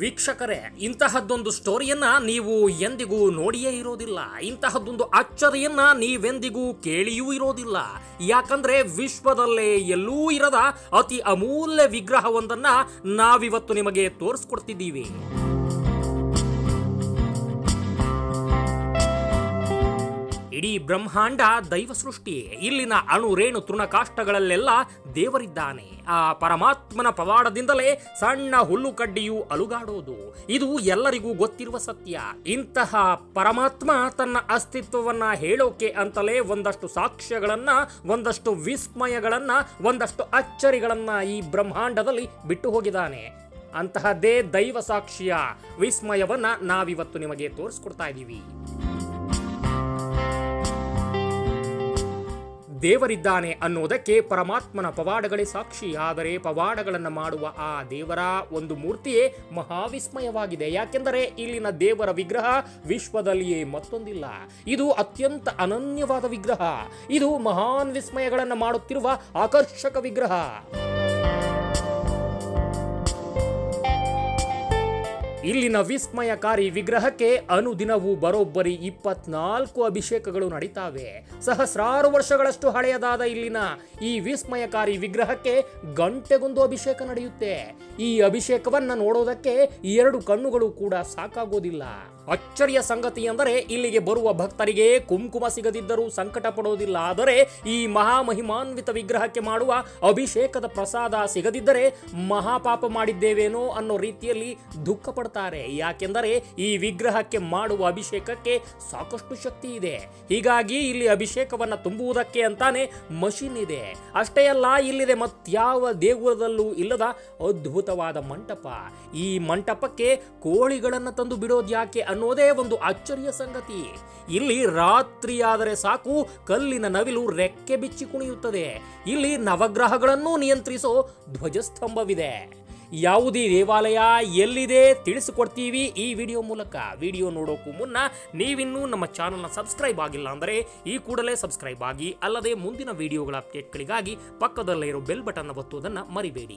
ವೀಕ್ಷಕರೇ, ಇಂತಹದ್ದೊಂದು ಸ್ಟೋರಿಯನ್ನ ನೀವು ಎಂದಿಗೂ ನೋಡಿಯೇ ಇರೋದಿಲ್ಲ. ಇಂತಹದ್ದೊಂದು ಅಚ್ಚರಿಯನ್ನ ನೀವೆಂದಿಗೂ ಕೇಳಿಯೂ ಇರೋದಿಲ್ಲ. ಯಾಕಂದ್ರೆ ವಿಶ್ವದಲ್ಲೇ ಎಲ್ಲೂ ಇರದ ಅತಿ ಅಮೂಲ್ಯ ವಿಗ್ರಹವೊಂದನ್ನ ನಾವಿವತ್ತು ನಿಮಗೆ ತೋರಿಸ್ಕೊಡ್ತಿದ್ದೀವಿ. ಇಡೀ ಬ್ರಹ್ಮಾಂಡ ದೈವ ಸೃಷ್ಟಿ. ಇಲ್ಲಿನ ಅಣು ರೇಣು ತೃಣಕಾಷ್ಟಗಳಲ್ಲೆಲ್ಲ ದೇವರಿದ್ದಾನೆ. ಆ ಪರಮಾತ್ಮನ ಪವಾಡದಿಂದಲೇ ಸಣ್ಣ ಹುಲ್ಲು ಕಡ್ಡಿಯು ಅಲುಗಾಡೋದು. ಇದು ಎಲ್ಲರಿಗೂ ಗೊತ್ತಿರುವ ಸತ್ಯ. ಇಂತಹ ಪರಮಾತ್ಮ ತನ್ನ ಅಸ್ತಿತ್ವವನ್ನ ಹೇಳೋಕೆ ಅಂತಲೇ ಒಂದಷ್ಟು ಸಾಕ್ಷ್ಯಗಳನ್ನ, ಒಂದಷ್ಟು ವಿಸ್ಮಯಗಳನ್ನ, ಒಂದಷ್ಟು ಅಚ್ಚರಿಗಳನ್ನ ಈ ಬ್ರಹ್ಮಾಂಡದಲ್ಲಿ ಬಿಟ್ಟು ಹೋಗಿದ್ದಾನೆ. ಅಂತಹದ್ದೇ ದೈವ ಸಾಕ್ಷಿಯ ವಿಸ್ಮಯವನ್ನ ನಾವಿವತ್ತು ನಿಮಗೆ ತೋರಿಸ್ಕೊಡ್ತಾ ಇದ್ದೀವಿ. ದೇವರಿದ್ದಾನೆ ಅನ್ನೋದಕ್ಕೆ ಪರಮಾತ್ಮನ ಪವಾಡಗಳೇ ಸಾಕ್ಷಿ. ಆದರೆ ಪವಾಡಗಳನ್ನು ಮಾಡುವ ಆ ದೇವರ ಒಂದು ಮೂರ್ತಿಯೇ ಮಹಾವಿಸ್ಮಯವಾಗಿದೆ. ಯಾಕೆಂದರೆ ಇಲ್ಲಿನ ದೇವರ ವಿಗ್ರಹ ವಿಶ್ವದಲ್ಲಿಯೇ ಮತ್ತೊಂದಿಲ್ಲ. ಇದು ಅತ್ಯಂತ ಅನನ್ಯವಾದ ವಿಗ್ರಹ. ಇದು ಮಹಾನ್ ವಿಸ್ಮಯಗಳನ್ನು ಮಾಡುತ್ತಿರುವ ಆಕರ್ಷಕ ವಿಗ್ರಹ. ಇಲ್ಲಿನ ವಿಸ್ಮಯಕಾರಿ ವಿಗ್ರಹಕ್ಕೆ ಅನುದಿನವೂ ಬರೋಬ್ಬರಿ 24 ಅಭಿಷೇಕಗಳು ನಡೀತಾವೆ. ಸಹಸ್ರಾರು ವರ್ಷಗಳಷ್ಟು ಹಳೆಯದಾದ ಇಲ್ಲಿನ ಈ ವಿಸ್ಮಯಕಾರಿ ವಿಗ್ರಹಕ್ಕೆ ಗಂಟೆಗೊಂದು ಅಭಿಷೇಕ ನಡೆಯುತ್ತೆ. ಈ ಅಭಿಷೇಕವನ್ನ ನೋಡೋದಕ್ಕೆ 2 ಕಣ್ಣುಗಳು ಕೂಡ ಸಾಕಾಗೋದಿಲ್ಲ. ಅಚ್ಚರಿಯ ಸಂಗತಿ ಎಂದರೆ ಇಲ್ಲಿಗೆ ಬರುವ ಭಕ್ತರಿಗೆ ಕುಂಕುಮ ಸಿಗದಿದ್ದರೂ ಸಂಕಟ ಪಡೋದಿಲ್ಲ. ಆದರೆ ಈ ಮಹಾಮಹಿಮಾನ್ವಿತ ವಿಗ್ರಹಕ್ಕೆ ಮಾಡುವ ಅಭಿಷೇಕದ ಪ್ರಸಾದ ಸಿಗದಿದ್ದರೆ ಮಹಾಪಾಪ ಮಾಡಿದ್ದೇವೇನೋ ಅನ್ನೋ ರೀತಿಯಲ್ಲಿ ದುಃಖ ಪಡ್ತಾರೆ. ಯಾಕೆಂದರೆ ಈ ವಿಗ್ರಹಕ್ಕೆ ಮಾಡುವ ಅಭಿಷೇಕಕ್ಕೆ ಸಾಕಷ್ಟು ಶಕ್ತಿ ಇದೆ. ಹೀಗಾಗಿ ಇಲ್ಲಿ ಅಭಿಷೇಕವನ್ನ ತುಂಬುವುದಕ್ಕೆ ಅಂತಾನೆ ಮಷಿನ್ ಇದೆ. ಅಷ್ಟೇ ಅಲ್ಲ, ಇಲ್ಲಿದೆ ಮತ್ಯಾವ ದೇಗುಲದಲ್ಲೂ ಇಲ್ಲದ ಅದ್ಭುತವಾದ ಮಂಟಪ. ಈ ಮಂಟಪಕ್ಕೆ ಕೋಳಿಗಳನ್ನು ತಂದು ಬಿಡೋದ್ಯಾಕೆ ಅನ್ನೋದೇ ಒಂದು ಅಚ್ಚರಿಯ ಸಂಗತಿ. ಇಲ್ಲಿ ರಾತ್ರಿಯಾದರೆ ಸಾಕು ಕಲ್ಲಿನ ನವಿಲು ರೆಕ್ಕೆ ಬಿಚ್ಚಿ ಕುಣಿಯುತ್ತದೆ. ಇಲ್ಲಿ ನವಗ್ರಹಗಳನ್ನು ನಿಯಂತ್ರಿಸೋ ಧ್ವಜಸ್ತಂಭವಿದೆ. ಯಾವುದೇ ದೇವಾಲಯ ಎಲ್ಲಿದೆ ತಿಳಿಸಿಕೊಡ್ತೀವಿ ಈ ವಿಡಿಯೋ ಮೂಲಕ. ವಿಡಿಯೋ ನೋಡೋಕ್ಕೂ ಮುನ್ನ ನೀವಿನ್ನೂ ನಮ್ಮ ಚಾನಲ್ನ ಸಬ್ಸ್ಕ್ರೈಬ್ ಆಗಿಲ್ಲ ಅಂದರೆ ಈ ಕೂಡಲೇ ಸಬ್ಸ್ಕ್ರೈಬ್ ಆಗಿ. ಅಲ್ಲದೆ ಮುಂದಿನ ವಿಡಿಯೋಗಳ ಅಪ್ಡೇಟ್ಗಳಿಗಾಗಿ ಪಕ್ಕದಲ್ಲೇ ಇರೋ ಬೆಲ್ ಬಟನ್ ಒತ್ತುವುದನ್ನು ಮರಿಬೇಡಿ.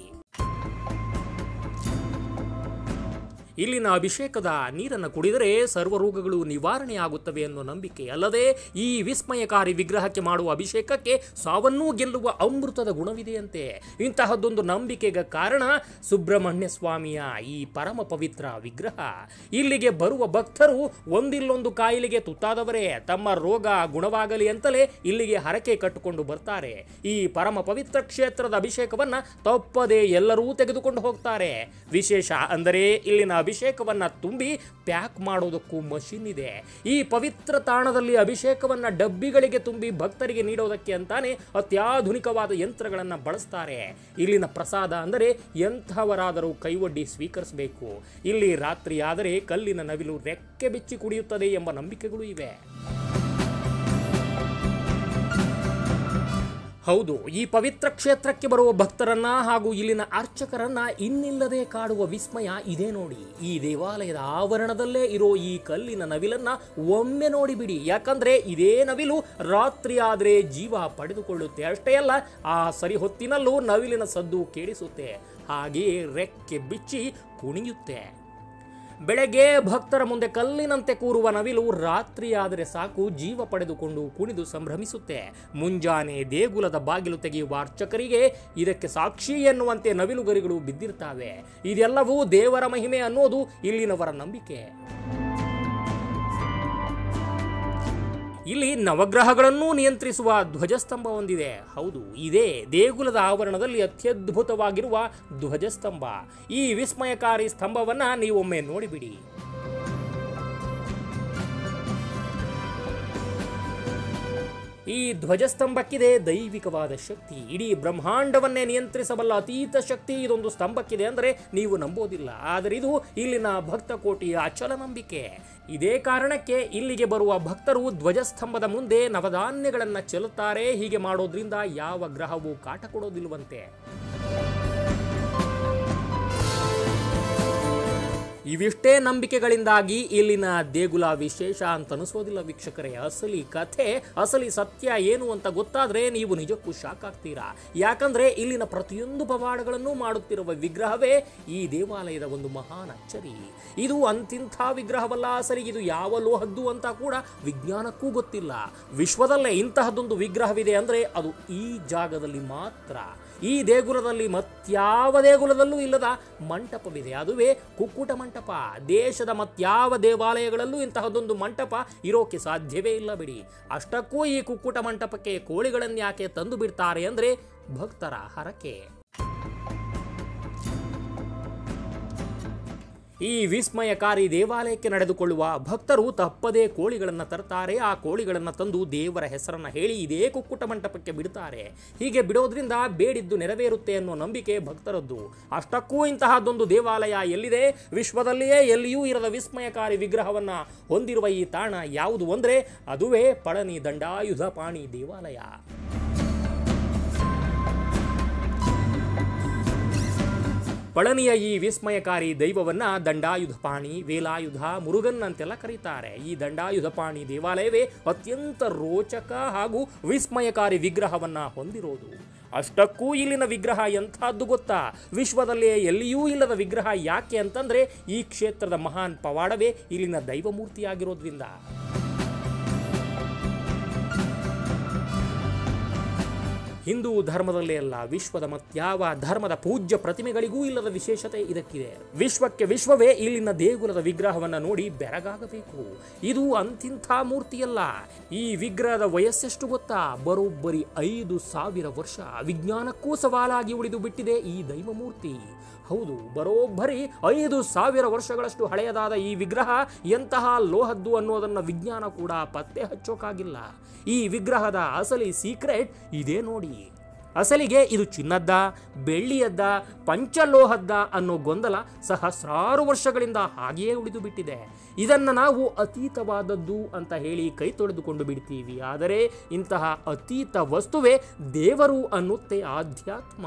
ಇಲ್ಲಿನ ಅಭಿಷೇಕದ ನೀರನ್ನು ಕುಡಿದರೆ ಸರ್ವ ರೋಗಗಳು ನಿವಾರಣೆಯಾಗುತ್ತವೆ ಅನ್ನೋ ನಂಬಿಕೆ. ಅಲ್ಲದೆ ಈ ವಿಸ್ಮಯಕಾರಿ ವಿಗ್ರಹಕ್ಕೆ ಮಾಡುವ ಅಭಿಷೇಕಕ್ಕೆ ಸಾವನ್ನೂ ಗೆಲ್ಲುವ ಅಮೃತದ ಗುಣವಿದೆಯಂತೆ. ಇಂತಹದ್ದೊಂದು ನಂಬಿಕೆಗೆ ಕಾರಣ ಸುಬ್ರಹ್ಮಣ್ಯ ಸ್ವಾಮಿಯ ಈ ಪರಮ ಪವಿತ್ರ ವಿಗ್ರಹ. ಇಲ್ಲಿಗೆ ಬರುವ ಭಕ್ತರು ಒಂದಿಲ್ಲೊಂದು ಕಾಯಿಲೆಗೆ ತುತ್ತಾದವರೇ ತಮ್ಮ ರೋಗ ಗುಣವಾಗಲಿ ಅಂತಲೇ ಇಲ್ಲಿಗೆ ಹರಕೆ ಕಟ್ಟಿಕೊಂಡು ಬರ್ತಾರೆ. ಈ ಪರಮ ಪವಿತ್ರ ಕ್ಷೇತ್ರದ ಅಭಿಷೇಕವನ್ನ ತಪ್ಪದೆ ಎಲ್ಲರೂ ತೆಗೆದುಕೊಂಡು ಹೋಗ್ತಾರೆ. ವಿಶೇಷ ಅಂದರೆ ಇಲ್ಲಿನ ಅಭಿಷೇಕವನ್ನ ತುಂಬಿ ಪ್ಯಾಕ್ ಮಾಡೋದಕ್ಕೂ ಮಷಿನ್ ಇದೆ. ಈ ಪವಿತ್ರ ತಾಣದಲ್ಲಿ ಅಭಿಷೇಕವನ್ನ ಡಬ್ಬಿಗಳಿಗೆ ತುಂಬಿ ಭಕ್ತರಿಗೆ ನೀಡೋದಕ್ಕೆ ಅಂತಾನೆ ಅತ್ಯಾಧುನಿಕವಾದ ಯಂತ್ರಗಳನ್ನ ಬಳಸ್ತಾರೆ. ಇಲ್ಲಿನ ಪ್ರಸಾದ ಅಂದರೆ ಎಂಥವರಾದರೂ ಕೈವೊಡ್ಡಿ ಸ್ವೀಕರಿಸಬೇಕು. ಇಲ್ಲಿ ರಾತ್ರಿ ಆದರೆ ಕಲ್ಲಿನ ನವಿಲು ರೆಕ್ಕೆ ಬಿಚ್ಚಿ ಕುಡಿಯುತ್ತದೆ ಎಂಬ ನಂಬಿಕೆಗಳು ಇವೆ. ಹೌದು, ಈ ಪವಿತ್ರ ಕ್ಷೇತ್ರಕ್ಕೆ ಬರುವ ಭಕ್ತರನ್ನ ಹಾಗೂ ಇಲ್ಲಿನ ಅರ್ಚಕರನ್ನ ಇನ್ನಿಲ್ಲದೆ ಕಾಡುವ ವಿಸ್ಮಯ ಇದೆ ನೋಡಿ. ಈ ದೇವಾಲಯದ ಆವರಣದಲ್ಲೇ ಇರೋ ಈ ಕಲ್ಲಿನ ನವಿಲನ್ನ ಒಮ್ಮೆ ನೋಡಿಬಿಡಿ. ಯಾಕಂದ್ರೆ ಇದೇ ನವಿಲು ರಾತ್ರಿ ಆದ್ರೆ ಜೀವ ಪಡೆದುಕೊಳ್ಳುತ್ತೆ. ಅಷ್ಟೇ ಅಲ್ಲ, ಆ ಸರಿ ಹೊತ್ತಿನಲ್ಲೂ ನವಿಲಿನ ಸದ್ದು ಕೇಳಿಸುತ್ತೆ. ಹಾಗೆಯೇ ರೆಕ್ಕೆ ಬಿಚ್ಚಿ ಕುಣಿಯುತ್ತೆ. ಬೆಳಗ್ಗೆ ಭಕ್ತರ ಮುಂದೆ ಕಲ್ಲಿನಂತೆ ಕೂರುವ ನವಿಲು ರಾತ್ರಿ ಆದರೆ ಸಾಕು ಜೀವ ಪಡೆದುಕೊಂಡು ಕುಣಿದು ಸಂಭ್ರಮಿಸುತ್ತೆ. ಮುಂಜಾನೆ ದೇಗುಲದ ಬಾಗಿಲು ತೆಗೆಯುವ ಅರ್ಚಕರಿಗೆ ಇದಕ್ಕೆ ಸಾಕ್ಷಿ ಎನ್ನುವಂತೆ ನವಿಲುಗರಿಗಳು ಬಿದ್ದಿರ್ತಾವೆ. ಇದೆಲ್ಲವೂ ದೇವರ ಮಹಿಮೆ ಅನ್ನೋದು ಇಲ್ಲಿನವರ ನಂಬಿಕೆ. ಇಲ್ಲಿ ನವಗ್ರಹಗಳನ್ನು ನಿಯಂತ್ರಿಸುವ ಧ್ವಜಸ್ತಂಭ ಹೊಂದಿದೆ. ಹೌದು, ಇದೇ ದೇಗುಲದ ಆವರಣದಲ್ಲಿ ಅತ್ಯದ್ಭುತವಾಗಿರುವ ಧ್ವಜಸ್ತಂಭ. ಈ ವಿಸ್ಮಯಕಾರಿ ಸ್ತಂಭವನ್ನ ನೀವೊಮ್ಮೆ ನೋಡಿಬಿಡಿ. ಈ ಧ್ವಜಸ್ತಂಭಕ್ಕಿದೆ ದೈವಿಕವಾದ ಶಕ್ತಿ. ಇಡೀ ಬ್ರಹ್ಮಾಂಡವನ್ನೇ ನಿಯಂತ್ರಿಸಬಲ್ಲ ಅತೀತ ಶಕ್ತಿ ಇದೊಂದು ಸ್ತಂಭಕ್ಕಿದೆ ಅಂದರೆ ನೀವು ನಂಬೋದಿಲ್ಲ. ಆದರೆ ಇದು ಇಲ್ಲಿನ ಭಕ್ತ ಕೋಟಿಯ ಅಚಲ ನಂಬಿಕೆ. ಇದೇ ಕಾರಣಕ್ಕೆ ಇಲ್ಲಿಗೆ ಬರುವ ಭಕ್ತರು ಧ್ವಜಸ್ತಂಭದ ಮುಂದೆ ನವಧಾನ್ಯಗಳನ್ನು ಚೆಲ್ಲುತ್ತಾರೆ. ಹೀಗೆ ಮಾಡೋದ್ರಿಂದ ಯಾವ ಗ್ರಹವೂ ಕಾಟ ಕೊಡೋದಿಲ್ವಂತೆ. ಇವಿಷ್ಟೇ ನಂಬಿಕೆಗಳಿಂದಾಗಿ ಇಲ್ಲಿನ ದೇಗುಲ ವಿಶೇಷ ಅಂತ ಅನಿಸೋದಿಲ್ಲ ವೀಕ್ಷಕರೇ. ಅಸಲಿ ಕಥೆ, ಅಸಲಿ ಸತ್ಯ ಏನು ಅಂತ ಗೊತ್ತಾದ್ರೆ ನೀವು ನಿಜಕ್ಕೂ ಶಾಕ್ ಆಗ್ತೀರಾ. ಯಾಕಂದ್ರೆ ಇಲ್ಲಿನ ಪ್ರತಿಯೊಂದು ಪವಾಡಗಳನ್ನು ಮಾಡುತ್ತಿರುವ ವಿಗ್ರಹವೇ ಈ ದೇವಾಲಯದ ಒಂದು ಮಹಾನ್ ಅಚ್ಚರಿ. ಇದು ಅಂತಿಂಥ ವಿಗ್ರಹವಲ್ಲ, ಸರಿ ಇದು ಯಾವ ಲೋಹದ್ದು ಅಂತ ಕೂಡ ವಿಜ್ಞಾನಕ್ಕೂ ಗೊತ್ತಿಲ್ಲ. ವಿಶ್ವದಲ್ಲೇ ಇಂತಹದೊಂದು ವಿಗ್ರಹವಿದೆ ಅಂದ್ರೆ ಅದು ಈ ಜಾಗದಲ್ಲಿ ಮಾತ್ರ. ಈ ದೇಗುಲದಲ್ಲಿ ಮತ್ಯಾವ ದೇಗುಲದಲ್ಲೂ ಇಲ್ಲದ ಮಂಟಪವಿದೆ, ಅದುವೇ ಕುಕ್ಕುಟ ಮಂಟಪ. ದೇಶದ ಮತ್ಯಾವ ದೇವಾಲಯಗಳಲ್ಲೂ ಇಂತಹದೊಂದು ಮಂಟಪ ಇರೋಕೆ ಸಾಧ್ಯವೇ ಇಲ್ಲ ಬಿಡಿ. ಅಷ್ಟಕ್ಕೂ ಈ ಕುಕ್ಕುಟ ಮಂಟಪಕ್ಕೆ ಕೋಳಿಗಳನ್ನು ಯಾಕೆ ತಂದು ಬಿಡ್ತಾರೆ ಅಂದ್ರೆ ಭಕ್ತರ ಹರಕೆ. ಈ ವಿಸ್ಮಯಕಾರಿ ದೇವಾಲಯಕ್ಕೆ ನಡೆದುಕೊಳ್ಳುವ ಭಕ್ತರು ತಪ್ಪದೇ ಕೋಳಿಗಳನ್ನು ತರ್ತಾರೆ. ಆ ಕೋಳಿಗಳನ್ನು ತಂದು ದೇವರ ಹೆಸರನ್ನು ಹೇಳಿ ಇದೇ ಕುಕ್ಕುಟ ಮಂಟಪಕ್ಕೆ ಬಿಡ್ತಾರೆ. ಹೀಗೆ ಬಿಡೋದ್ರಿಂದ ಬೇಡಿದ್ದು ನೆರವೇರುತ್ತೆ ಅನ್ನೋ ನಂಬಿಕೆ ಭಕ್ತರದ್ದು. ಅಷ್ಟಕ್ಕೂ ಇಂತಹದೊಂದು ದೇವಾಲಯ ಎಲ್ಲಿದೆ? ವಿಶ್ವದಲ್ಲಿಯೇ ಎಲ್ಲಿಯೂ ಇರದ ವಿಸ್ಮಯಕಾರಿ ವಿಗ್ರಹವನ್ನ ಹೊಂದಿರುವ ಈ ತಾಣ ಯಾವುದು ಅಂದ್ರೆ ಅದುವೇ ಪಳನಿ ದಂಡಾಯುಧಪಾಣಿ ದೇವಾಲಯ. ಪಳನಿಯ ಈ ವಿಸ್ಮಯಕಾರಿ ದೈವವನ್ನ ದಂಡಾಯುಧಪಾಣಿ, ವೇಲಾಯುಧ, ಮುರುಗನ್ ಅಂತೆಲ್ಲ ಕರೀತಾರೆ. ಈ ದಂಡಾಯುಧಪಾಣಿ ದೇವಾಲಯವೇ ಅತ್ಯಂತ ರೋಚಕ ಹಾಗೂ ವಿಸ್ಮಯಕಾರಿ ವಿಗ್ರಹವನ್ನ ಹೊಂದಿರೋದು. ಅಷ್ಟಕ್ಕೂ ಇಲ್ಲಿನ ವಿಗ್ರಹ ಎಂಥದ್ದು ಗೊತ್ತಾ? ವಿಶ್ವದಲ್ಲಿಯೇ ಎಲ್ಲಿಯೂ ಇಲ್ಲದ ವಿಗ್ರಹ. ಯಾಕೆ ಅಂತಂದ್ರೆ ಈ ಕ್ಷೇತ್ರದ ಮಹಾನ್ ಪವಾಡವೇ ಇಲ್ಲಿನ ದೈವಮೂರ್ತಿಯಾಗಿರೋದ್ರಿಂದ. ಹಿಂದೂ ಧರ್ಮದಲ್ಲೇ ಅಲ್ಲ, ವಿಶ್ವದ ಮತ್ಯಾವ ಧರ್ಮದ ಪೂಜ್ಯ ಪ್ರತಿಮೆಗಳಿಗೂ ಇಲ್ಲದ ವಿಶೇಷತೆ ಇದಕ್ಕಿದೆ. ವಿಶ್ವಕ್ಕೆ ವಿಶ್ವವೇ ಇಲ್ಲಿನ ದೇಗುಲದ ವಿಗ್ರಹವನ್ನ ನೋಡಿ ಬೆರಗಾಗಬೇಕು. ಇದು ಅಂತಿಂಥ ಮೂರ್ತಿಯಲ್ಲ. ಈ ವಿಗ್ರಹದ ವಯಸ್ಸೆಷ್ಟು ಗೊತ್ತಾ? ಬರೋಬ್ಬರಿ 5,000 ವರ್ಷ. ವಿಜ್ಞಾನಕ್ಕೂ ಸವಾಲಾಗಿ ಉಳಿದು ಬಿಟ್ಟಿದೆ ಈ ದೈವಮೂರ್ತಿ. ಹೌದು, ಬರೋಬ್ಬರಿ 5,000 ವರ್ಷಗಳಷ್ಟು ಹಳೆಯದಾದ ಈ ವಿಗ್ರಹ ಎಂತಹ ಲೋಹದ್ದು ಅನ್ನೋದನ್ನ ವಿಜ್ಞಾನ ಕೂಡ ಪತ್ತೆ ಹಚ್ಚೋಕಾಗಿಲ್ಲ. ಈ ವಿಗ್ರಹದ ಅಸಲಿ ಸೀಕ್ರೆಟ್ ಇದೇ ನೋಡಿ. ಅಸಲಿಗೆ ಇದು ಚಿನ್ನದ್ದ, ಬೆಳ್ಳಿಯದ್ದ, ಪಂಚಲೋಹದ್ದ ಅನ್ನೋ ಗೊಂದಲ ಸಹಸ್ರಾರು ವರ್ಷಗಳಿಂದ ಹಾಗೆಯೇ ಉಳಿದು ಬಿಟ್ಟಿದೆ. ಇದನ್ನು ನಾವು ಅತೀತವಾದದ್ದು ಅಂತ ಹೇಳಿ ಕೈ ತೊಳೆದುಕೊಂಡು ಬಿಡ್ತೀವಿ. ಆದರೆ ಇಂತಹ ಅತೀತ ವಸ್ತುವೇ ದೇವರು ಅನ್ನುತ್ತೆ ಆಧ್ಯಾತ್ಮ.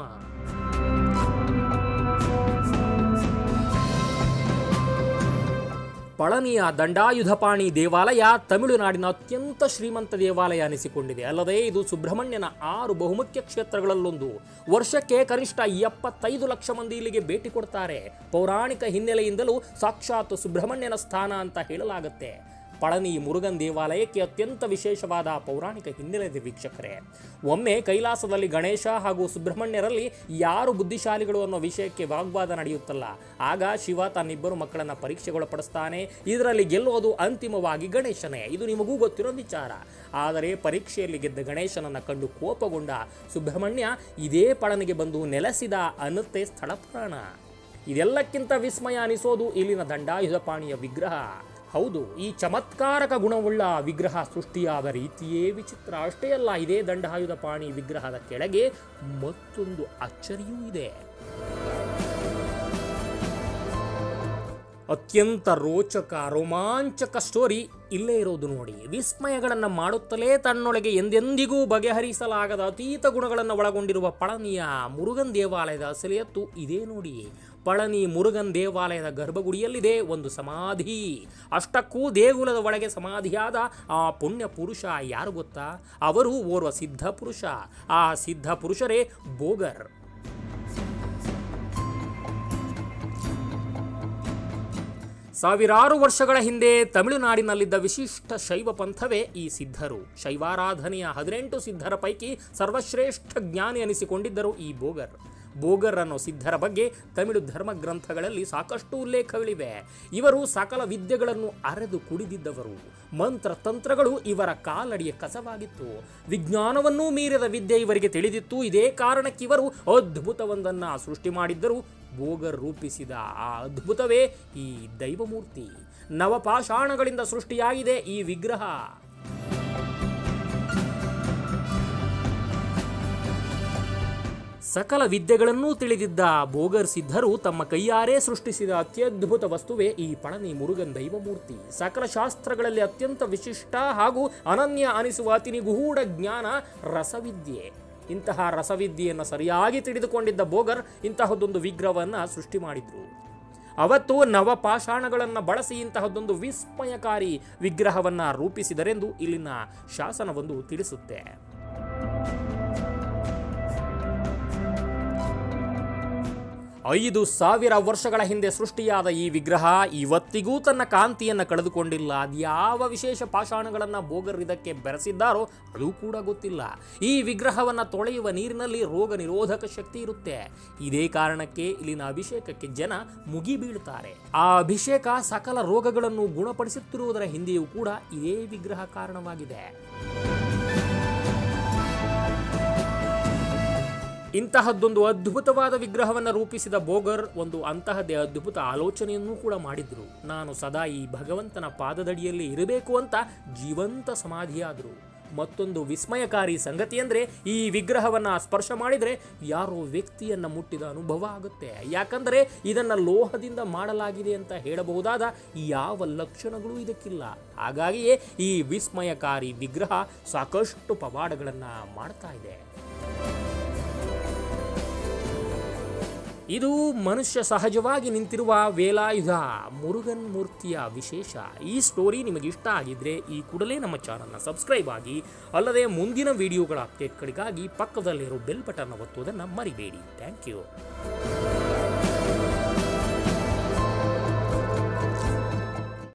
ಪಳನಿಯ ದಂಡಾಯುಧಪಾಣಿ ದೇವಾಲಯ ತಮಿಳುನಾಡಿನ ಅತ್ಯಂತ ಶ್ರೀಮಂತ ದೇವಾಲಯ ಅನಿಸಿಕೊಂಡಿದೆ. ಅಲ್ಲದೆ ಇದು ಸುಬ್ರಹ್ಮಣ್ಯನ 6 ಬಹುಮುಖ್ಯ ಕ್ಷೇತ್ರಗಳಲ್ಲೊಂದು. ವರ್ಷಕ್ಕೆ ಕನಿಷ್ಠ 75 ಲಕ್ಷ ಮಂದಿ ಇಲ್ಲಿಗೆ ಭೇಟಿ ಕೊಡ್ತಾರೆ. ಪೌರಾಣಿಕ ಹಿನ್ನೆಲೆಯಿಂದಲೂ ಸಾಕ್ಷಾತ್ ಸುಬ್ರಹ್ಮಣ್ಯನ ಸ್ಥಾನ ಅಂತ ಹೇಳಲಾಗುತ್ತೆ. ಪಳನಿ ಮುರುಗನ್ ದೇವಾಲಯಕ್ಕೆ ಅತ್ಯಂತ ವಿಶೇಷವಾದ ಪೌರಾಣಿಕ ಹಿನ್ನೆಲೆ ಇದೆ ವೀಕ್ಷಕರೇ. ಒಮ್ಮೆ ಕೈಲಾಸದಲ್ಲಿ ಗಣೇಶ ಹಾಗೂ ಸುಬ್ರಹ್ಮಣ್ಯರಲ್ಲಿ ಯಾರು ಬುದ್ಧಿಶಾಲಿಗಳು ಅನ್ನೋ ವಿಷಯಕ್ಕೆ ವಾಗ್ವಾದ ನಡೆಯುತ್ತಲ್ಲ, ಆಗ ಶಿವ ತನ್ನಿಬ್ಬರು ಮಕ್ಕಳನ್ನ ಪರೀಕ್ಷೆಗೊಳಪಡಿಸ್ತಾನೆ. ಇದರಲ್ಲಿ ಗೆಲ್ಲುವುದು ಅಂತಿಮವಾಗಿ ಗಣೇಶನೇ. ಇದು ನಿಮಗೂ ಗೊತ್ತಿರೋ ವಿಚಾರ. ಆದರೆ ಪರೀಕ್ಷೆಯಲ್ಲಿ ಗೆದ್ದ ಗಣೇಶನನ್ನ ಕಂಡು ಕೋಪಗೊಂಡ ಸುಬ್ರಹ್ಮಣ್ಯ ಇದೇ ಪಳನಿಗೆ ಬಂದು ನೆಲೆಸಿದ ಅನ್ನುತ್ತೆ ಸ್ಥಳ ಪುರಾಣ. ಇದೆಲ್ಲಕ್ಕಿಂತ ವಿಸ್ಮಯ ಅನಿಸೋದು ಇಲ್ಲಿನ ದಂಡಾಯುಧಪಾಣಿಯ ವಿಗ್ರಹ. ಹೌದು, ಈ ಚಮತ್ಕಾರಕ ಗುಣವುಳ್ಳ ವಿಗ್ರಹ ಸೃಷ್ಟಿಯಾದ ರೀತಿಯೇ ವಿಚಿತ್ರ. ಅಷ್ಟೇ ಅಲ್ಲ, ಇದೇ ದಂಡಾಯುಧಪಾಣಿ ವಿಗ್ರಹದ ಕೆಳಗೆ ಮತ್ತೊಂದು ಅಚ್ಚರಿಯೂ ಇದೆ. ಅತ್ಯಂತ ರೋಚಕ ರೋಮಾಂಚಕ ಸ್ಟೋರಿ ಇಲ್ಲೇ ಇರೋದು ನೋಡಿ. ವಿಸ್ಮಯಗಳನ್ನು ಮಾಡುತ್ತಲೇ ತನ್ನೊಳಗೆ ಎಂದೆಂದಿಗೂ ಬಗೆಹರಿಸಲಾಗದ ಅತೀತ ಗುಣಗಳನ್ನು ಒಳಗೊಂಡಿರುವ ಪಳನಿಯ ಮುರುಗನ್ ದೇವಾಲಯದ ಅಸಲಿಯತ್ತು ಇದೇ ನೋಡಿ. ಪಳನಿ ಮುರುಗನ್ ದೇವಾಲಯದ ಗರ್ಭಗುಡಿಯಲ್ಲಿದೆ ಒಂದು ಸಮಾಧಿ. ಅಷ್ಟಕ್ಕೂ ದೇಗುಲದ ಒಳಗೆ ಸಮಾಧಿಯಾದ ಆ ಪುಣ್ಯ ಪುರುಷ ಯಾರು ಗೊತ್ತಾ? ಅವರು ಓರ್ವ ಸಿದ್ಧ ಪುರುಷ. ಆ ಸಿದ್ಧ ಪುರುಷರೇ ಬೋಗರ್. ಸಾವಿರಾರು ವರ್ಷಗಳ ಹಿಂದೆ ತಮಿಳುನಾಡಿನಲ್ಲಿದ್ದ ವಿಶಿಷ್ಟ ಶೈವ ಪಂಥವೇ ಈ ಸಿದ್ಧರು. ಶೈವಾರಾಧನೆಯ 18 ಸಿದ್ಧರ ಪೈಕಿ ಸರ್ವಶ್ರೇಷ್ಠ ಜ್ಞಾನಿ ಅನಿಸಿಕೊಂಡಿದ್ದರು ಈ ಬೋಗರ್. ಬೋಗರ್ ಅನ್ನೋ ಸಿದ್ಧರ ಬಗ್ಗೆ ತಮಿಳು ಧರ್ಮ ಗ್ರಂಥಗಳಲ್ಲಿ ಸಾಕಷ್ಟು ಉಲ್ಲೇಖಗಳಿವೆ. ಇವರು ಸಕಲ ವಿದ್ಯೆಗಳನ್ನು ಅರೆದು ಕುಡಿದಿದ್ದವರು. ಮಂತ್ರ ತಂತ್ರಗಳು ಇವರ ಕಾಲಡಿಯ ಕಸವಾಗಿತ್ತು. ವಿಜ್ಞಾನವನ್ನೂ ಮೀರಿದ ವಿದ್ಯೆ ಇವರಿಗೆ ತಿಳಿದಿತ್ತು. ಇದೇ ಕಾರಣಕ್ಕೆ ಇವರು ಅದ್ಭುತವೊಂದನ್ನು ಸೃಷ್ಟಿ ಮಾಡಿದ್ದರು. ಬೋಗರ್ ರೂಪಿಸಿದ ಆ ಅದ್ಭುತವೇ ಈ ದೈವಮೂರ್ತಿ. ನವಪಾಷಾಣಗಳಿಂದ ಸೃಷ್ಟಿಯಾಗಿದೆ ಈ ವಿಗ್ರಹ. ಸಕಲ ವಿದ್ಯೆಗಳನ್ನೂ ತಿಳಿದಿದ್ದ ಬೋಗರ್ ಸಿದ್ಧರು ತಮ್ಮ ಕೈಯಾರೆ ಸೃಷ್ಟಿಸಿದ ಅತ್ಯದ್ಭುತ ವಸ್ತುವೇ ಈ ಪಳನಿ ಮುರುಗನ್ ದೈವಮೂರ್ತಿ. ಸಕಲ ಶಾಸ್ತ್ರಗಳಲ್ಲಿ ಅತ್ಯಂತ ವಿಶಿಷ್ಟ ಹಾಗೂ ಅನನ್ಯ ಅನಿಸುವ ಅತಿ ನಿಗೂಢ ಜ್ಞಾನ ರಸವಿದ್ಯೆ. ಇಂತಹ ರಸವಿದ್ಯೆಯನ್ನು ಸರಿಯಾಗಿ ತಿಳಿದುಕೊಂಡಿದ್ದ ಬೋಗರ್ ಇಂತಹದೊಂದು ವಿಗ್ರಹವನ್ನು ಸೃಷ್ಟಿ ಮಾಡಿದ್ರು. ಅವತ್ತು ನವಪಾಷಾಣಗಳನ್ನು ಬಳಸಿ ಇಂತಹದ್ದೊಂದು ವಿಸ್ಮಯಕಾರಿ ವಿಗ್ರಹವನ್ನು ರೂಪಿಸಿದರೆಂದು ಇಲ್ಲಿನ ಶಾಸನವೊಂದು ತಿಳಿಸುತ್ತೆ. 5,000 ವರ್ಷಗಳ ಹಿಂದೆ ಸೃಷ್ಟಿಯಾದ ಈ ವಿಗ್ರಹ ಇವತ್ತಿಗೂ ತನ್ನ ಕಾಂತಿಯನ್ನು ಕಳೆದುಕೊಂಡಿಲ್ಲ. ಅದ್ಯಾವ ವಿಶೇಷ ಪಾಷಾಣಗಳನ್ನು ಬೋಗರ್ ಇದಕ್ಕೆ ಬೆರೆಸಿದ್ದಾರೋ ಅದು ಕೂಡ ಗೊತ್ತಿಲ್ಲ. ಈ ವಿಗ್ರಹವನ್ನು ತೊಳೆಯುವ ನೀರಿನಲ್ಲಿ ರೋಗ ನಿರೋಧಕ ಶಕ್ತಿ ಇರುತ್ತೆ. ಇದೇ ಕಾರಣಕ್ಕೆ ಇಲ್ಲಿನ ಅಭಿಷೇಕಕ್ಕೆ ಜನ ಮುಗಿ ಬೀಳುತ್ತಾರೆ. ಆ ಅಭಿಷೇಕ ಸಕಲ ರೋಗಗಳನ್ನು ಗುಣಪಡಿಸುತ್ತಿರುವುದರ ಹಿಂದೆಯೂ ಕೂಡ ಇದೇ ವಿಗ್ರಹ ಕಾರಣವಾಗಿದೆ. ಇಂತಹದ್ದೊಂದು ಅದ್ಭುತವಾದ ವಿಗ್ರಹವನ್ನು ರೂಪಿಸಿದ ಬೋಗರ್ ಒಂದು ಅಂತಹದ್ದೇ ಅದ್ಭುತ ಆಲೋಚನೆಯನ್ನೂ ಕೂಡ ಮಾಡಿದ್ರು. ನಾನು ಸದಾ ಈ ಭಗವಂತನ ಪಾದದಡಿಯಲ್ಲಿ ಇರಬೇಕು ಅಂತ ಜೀವಂತ ಸಮಾಧಿಯಾದರು. ಮತ್ತೊಂದು ವಿಸ್ಮಯಕಾರಿ ಸಂಗತಿ ಅಂದರೆ ಈ ವಿಗ್ರಹವನ್ನು ಸ್ಪರ್ಶ ಮಾಡಿದರೆ ಯಾರೋ ವ್ಯಕ್ತಿಯನ್ನು ಮುಟ್ಟಿದ ಅನುಭವ ಆಗುತ್ತೆ. ಯಾಕಂದರೆ ಇದನ್ನು ಲೋಹದಿಂದ ಮಾಡಲಾಗಿದೆ ಅಂತ ಹೇಳಬಹುದಾದ ಯಾವ ಲಕ್ಷಣಗಳು ಇದಕ್ಕಿಲ್ಲ. ಹಾಗಾಗಿಯೇ ಈ ವಿಸ್ಮಯಕಾರಿ ವಿಗ್ರಹ ಸಾಕಷ್ಟು ಪವಾಡಗಳನ್ನು ಮಾಡ್ತಾ ಇದೆ. ಇದು ಮನುಷ್ಯ ಸಹಜವಾಗಿ ನಿಂತಿರುವ ವೇಲಾಯುಧ ಮುರುಗನ್ ಮೂರ್ತಿಯ ವಿಶೇಷ. ಈ ಸ್ಟೋರಿ ನಿಮಗೆ ಇಷ್ಟ ಆಗಿದ್ರೆ ಈ ಕೂಡಲೇ ನಮ್ಮ ಚಾನಲ್ನ ಸಬ್ಸ್ಕ್ರೈಬ್ ಆಗಿ, ಅಲ್ಲದೆ ಮುಂದಿನ ವಿಡಿಯೋಗಳ ಅಪ್ಡೇಟ್ಗಳಿಗಾಗಿ ಪಕ್ಕದಲ್ಲಿರೋ ಬೆಲ್ ಬಟನ್ ಒತ್ತುವುದನ್ನು ಮರಿಬೇಡಿ. Thank you.